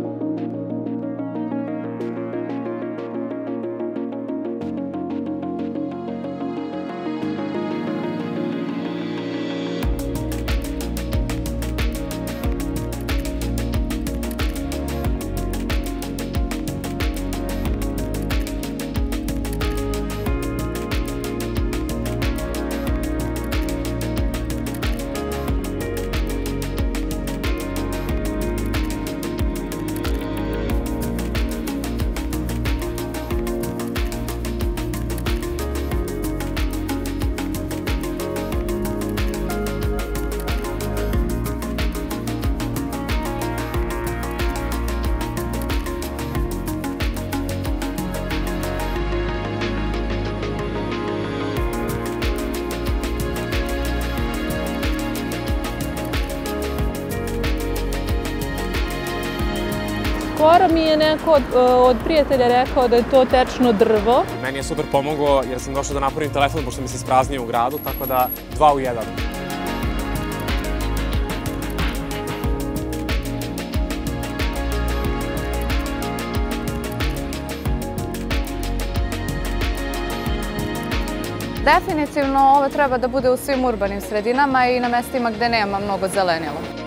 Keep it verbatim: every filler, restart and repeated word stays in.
Skoro mi je neko od, od prijatelja rekao da je to tečno drvo. Meni je super pomoglo jer sam došao da napravim telefon pošto mi se ispraznio u gradu, tako da dva u jedan. Definitivno ovo treba da bude u svim urbanim sredinama i na mestima gde nema mnogo zelenila.